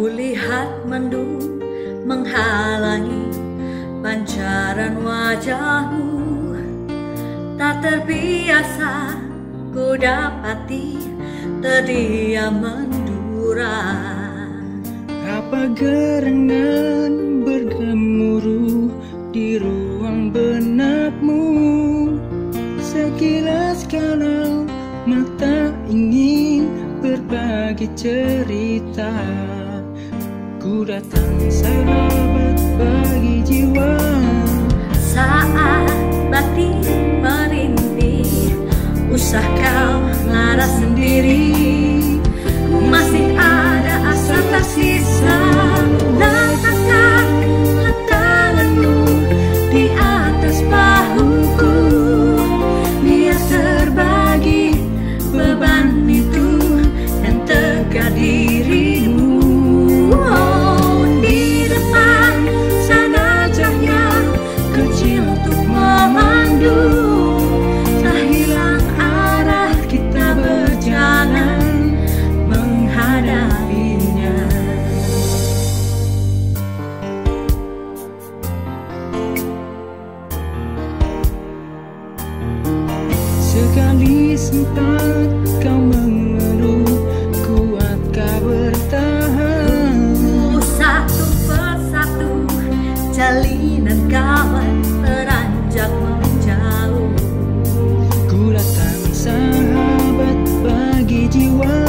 Kulihat mendung menghalangi pancaran wajahmu. Tak terbiasa ku dapati terdiam mendura. Apa gerangan bergemuruh di ruang benakmu? Sekilas kalau mata ingin berbagi cerita, ku datang sahabat bagi jiwa. Saat batin merintih, usah kau lara sendiri. Masih ada asa tersisa. Langkahkan tanganmu di atas bahuku, biar terbagi beban itu dan tegak dirimu. Oh, di depan sana cahaya kecil untuk memandu. Tak hilang arah kita berjalan menghadapinya. Sekali sempat kau mengeluh, kuatkah bertahan? Satu persatu jalinan kawan beranjak menjauh. Ku datang sahabat bagi jiwa.